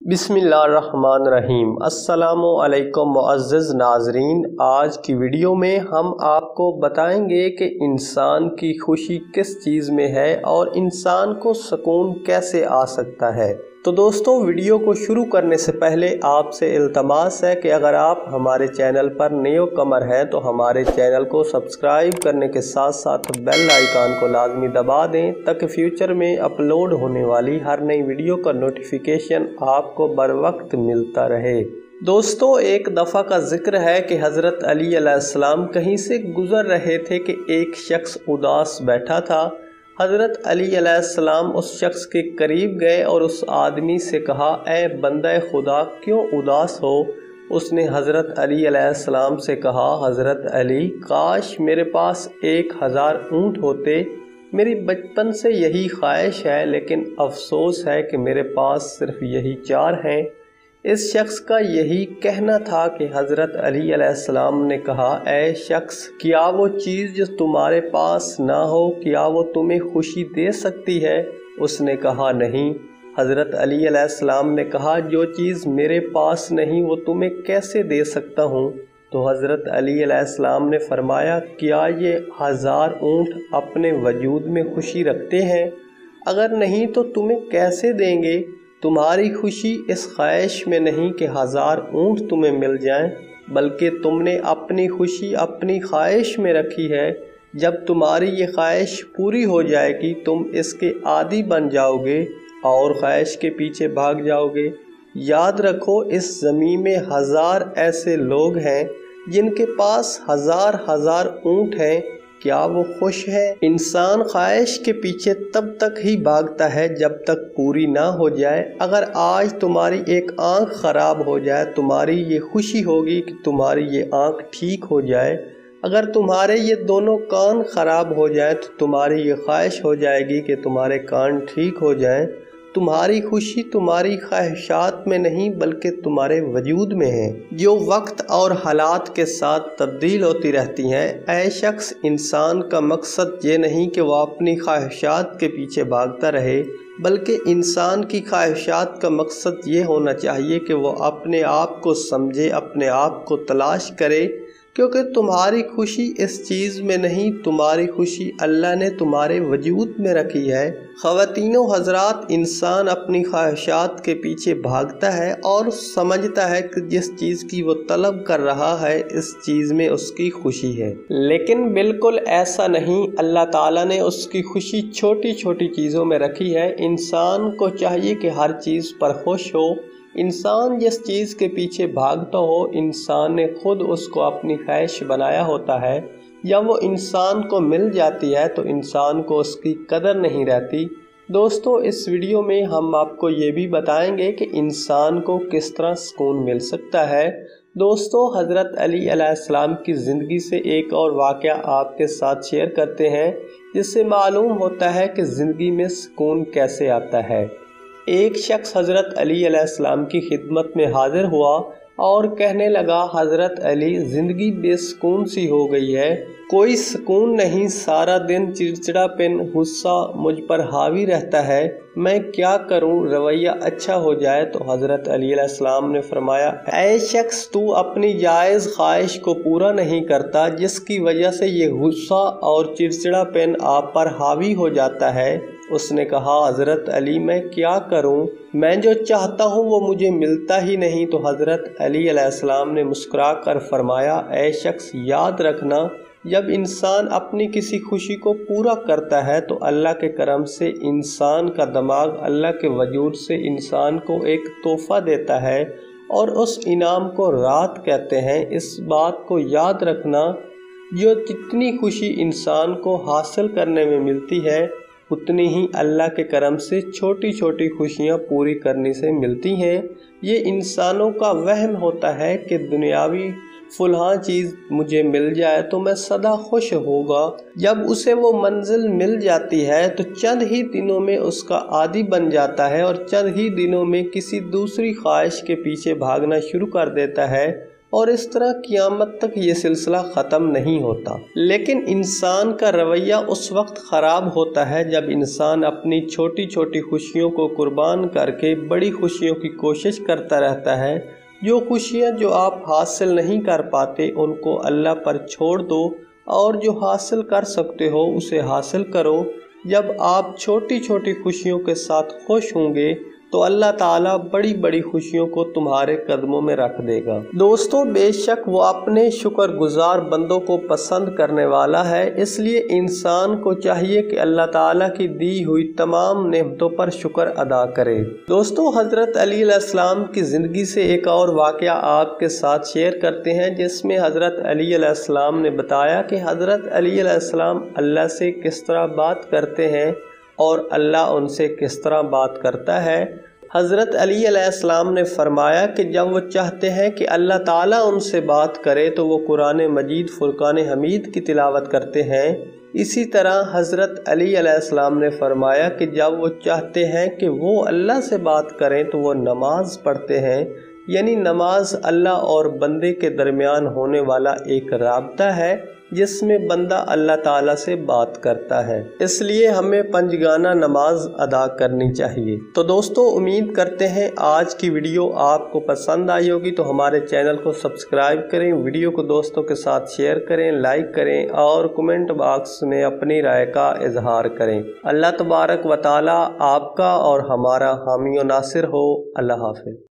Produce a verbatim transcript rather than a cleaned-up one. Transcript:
बिस्मिल्लाहिर्रहमानिर्रहीम। अस्सलामु अलैकुम मुअज़्ज़िज़ नाज़रीन, आज की वीडियो में हम आपको बताएंगे कि इंसान की खुशी किस चीज़ में है और इंसान को सुकून कैसे आ सकता है। तो दोस्तों, वीडियो को शुरू करने से पहले आपसे इल्तमास है कि अगर आप हमारे चैनल पर न्यू कमर हैं तो हमारे चैनल को सब्सक्राइब करने के साथ साथ बेल आइकन को लाजमी दबा दें ताकि फ्यूचर में अपलोड होने वाली हर नई वीडियो का नोटिफिकेशन आपको बर वक्त मिलता रहे। दोस्तों, एक दफ़ा का जिक्र है कि हज़रत अली अलैहिस्सलाम कहीं से गुज़र रहे थे कि एक शख्स उदास बैठा था। हज़रत अली अलैहिस्सलाम उस शख्स के करीब गए और उस आदमी से कहा, ऐ बंदे खुदा, क्यों उदास हो? उसने हज़रत अली अलैहिस्सलाम से कहा, हज़रत अली, काश मेरे पास एक हज़ार ऊँट होते। मेरी बचपन से यही ख्वाहिश है, लेकिन अफसोस है कि मेरे पास सिर्फ यही चार हैं। इस शख्स का यही कहना था कि हज़रत अली अलैहिस्सलाम ने कहा, ऐ शख्स, क्या वो चीज़ जो तुम्हारे पास ना हो, क्या वो तुम्हें खुशी दे सकती है? उसने कहा, नहीं। हज़रत अली अलैहिस्सलाम ने कहा, जो चीज़ मेरे पास नहीं वो तुम्हें कैसे दे सकता हूँ? तो हज़रत अली अलैहिस्सलाम ने फरमाया, क्या ये हज़ार ऊँट अपने वजूद में खुशी रखते हैं? अगर नहीं तो तुम्हें कैसे देंगे? तुम्हारी खुशी इस ख्वाहिश में नहीं कि हज़ार ऊँट तुम्हें मिल जाएं, बल्कि तुमने अपनी खुशी अपनी ख्वाहिश में रखी है। जब तुम्हारी ये ख्वाहिश पूरी हो जाएगी तुम इसके आदी बन जाओगे और ख्वाहिश के पीछे भाग जाओगे। याद रखो, इस ज़मीन में हज़ार ऐसे लोग हैं जिनके पास हज़ार हज़ार ऊँट हैं। क्या वो खुश है? इंसान ख्वाहिश के पीछे तब तक ही भागता है जब तक पूरी ना हो जाए। अगर आज तुम्हारी एक आंख ख़राब हो जाए, तुम्हारी ये खुशी होगी कि तुम्हारी ये आंख ठीक हो जाए। अगर तुम्हारे ये दोनों कान ख़राब हो जाए तो तुम्हारी ये ख्वाहिश हो जाएगी कि तुम्हारे कान ठीक हो जाएं। तुम्हारी खुशी तुम्हारी ख्वाहिशात में नहीं बल्कि तुम्हारे वजूद में है, जो वक्त और हालात के साथ तब्दील होती रहती हैं। ऐ शख्स, इंसान का मकसद ये नहीं कि वह अपनी ख्वाहिशात के पीछे भागता रहे, बल्कि इंसान की ख्वाहिशात का मकसद ये होना चाहिए कि वह अपने आप को समझे, अपने आप को तलाश करे, क्योंकि तुम्हारी खुशी इस चीज़ में नहीं, तुम्हारी खुशी अल्लाह ने तुम्हारे वजूद में रखी है। ख़वातीनो हज़रात, इंसान अपनी ख्वाहिशात के पीछे भागता है और समझता है कि जिस चीज़ की वो तलब कर रहा है इस चीज़ में उसकी खुशी है, लेकिन बिल्कुल ऐसा नहीं। अल्लाह ताला ने उसकी खुशी छोटी छोटी चीज़ों में रखी है। इंसान को चाहिए कि हर चीज़ पर खुश हो। इंसान जिस चीज़ के पीछे भागता हो, इंसान ने खुद उसको अपनी ख्वाहिश बनाया होता है। जब वो इंसान को मिल जाती है तो इंसान को उसकी कदर नहीं रहती। दोस्तों, इस वीडियो में हम आपको ये भी बताएंगे कि इंसान को किस तरह सुकून मिल सकता है। दोस्तों, हज़रत अली अलैहिस्सलाम की ज़िंदगी से एक और वाक़या आपके साथ शेयर करते हैं, जिससे मालूम होता है कि ज़िंदगी में सुकून कैसे आता है। एक शख्स हज़रत अली अलैहिस्सलाम की खिदमत में हाज़िर हुआ और कहने लगा, हज़रत अली, ज़िंदगी बेसुकून सी हो गई है, कोई सुकून नहीं, सारा दिन चिड़चिड़ापन, गुस्सा मुझ पर हावी रहता है, मैं क्या करूं, रवैया अच्छा हो जाए। तो हज़रत अली अलैहिस्सलाम ने फरमाया, ऐ शख्स, तू अपनी जायज़ ख्वाहिश को पूरा नहीं करता, जिसकी वजह से ये गुस्सा और चिड़चिड़ापन आप पर हावी हो जाता है। उसने कहा, हज़रत अली, मैं क्या करूं, मैं जो चाहता हूं वो मुझे मिलता ही नहीं। तो हज़रत अली अलैहिस्सलाम ने मुस्कुरा कर फरमाया, ऐ शख्स, याद रखना, जब इंसान अपनी किसी खुशी को पूरा करता है तो अल्लाह के करम से इंसान का दिमाग अल्लाह के वजूद से इंसान को एक तोहफ़ा देता है और उस इनाम को रात कहते हैं। इस बात को याद रखना, जो जितनी खुशी इंसान को हासिल करने में मिलती है उतनी ही अल्लाह के करम से छोटी छोटी खुशियाँ पूरी करने से मिलती हैं। ये इंसानों का वहम होता है कि दुनियावी फलां चीज़ मुझे मिल जाए तो मैं सदा खुश होगा। जब उसे वो मंजिल मिल जाती है तो चंद ही दिनों में उसका आदी बन जाता है और चंद ही दिनों में किसी दूसरी ख्वाहिश के पीछे भागना शुरू कर देता है। اور اس طرح قیامت تک یہ سلسلہ ختم نہیں ہوتا۔ لیکن انسان کا رویہ اس وقت خراب ہوتا ہے جب انسان اپنی چھوٹی چھوٹی خوشیوں کو قربان کر کے بڑی خوشیوں کی کوشش کرتا رہتا ہے۔ جو خوشیاں جو آپ حاصل نہیں کر پاتے ان کو اللہ پر چھوڑ دو، اور جو حاصل کر سکتے ہو اسے حاصل کرو۔ جب آپ چھوٹی چھوٹی خوشیوں کے ساتھ خوش ہوں گے تو اللہ تعالیٰ بڑی بڑی خوشیوں کو تمہارے قدموں میں رکھ دے گا۔ دوستو، بے شک وہ اپنے شکر گزار بندوں کو پسند کرنے والا ہے، اس لیے انسان کو چاہیے کہ اللہ تعالیٰ کی دی ہوئی تمام نعمتوں پر شکر ادا کرے۔ دوستو، حضرت علی علیہ السلام کی زندگی سے ایک اور واقعہ آپ کے ساتھ شیئر کرتے ہیں، جس میں حضرت علی علیہ السلام نے بتایا کہ حضرت علی علیہ السلام اللہ سے کس طرح بات کرتے ہیں اور اللہ ان سے کس طرح بات کرتا ہے۔ حضرت علی علیہ السلام نے فرمایا کہ جب وہ چاہتے ہیں کہ اللہ تعالیٰ ان سے بات کرے تو وہ قرآن مجید فرقان حمید کی تلاوت کرتے ہیں۔ اسی طرح حضرت علی علیہ السلام نے فرمایا کہ جب وہ چاہتے ہیں کہ وہ اللہ سے بات کریں تو وہ نماز پڑھتے ہیں، یعنی نماز اللہ اور بندے کے درمیان ہونے والا ایک رابطہ ہے جس میں بندہ اللہ تعالیٰ سے بات کرتا ہے، اس لیے ہمیں پنجگانہ نماز ادا کرنی چاہیے۔ تو دوستو، امید کرتے ہیں آج کی ویڈیو آپ کو پسند آئی ہوگی، تو ہمارے چینل کو سبسکرائب کریں، ویڈیو کو دوستوں کے ساتھ شیئر کریں، لائک کریں اور کمنٹ باکس میں اپنی رائے کا اظہار کریں۔ اللہ تبارک و تعالیٰ آپ کا اور ہمارا حامی و ناصر ہو۔ اللہ حافظ۔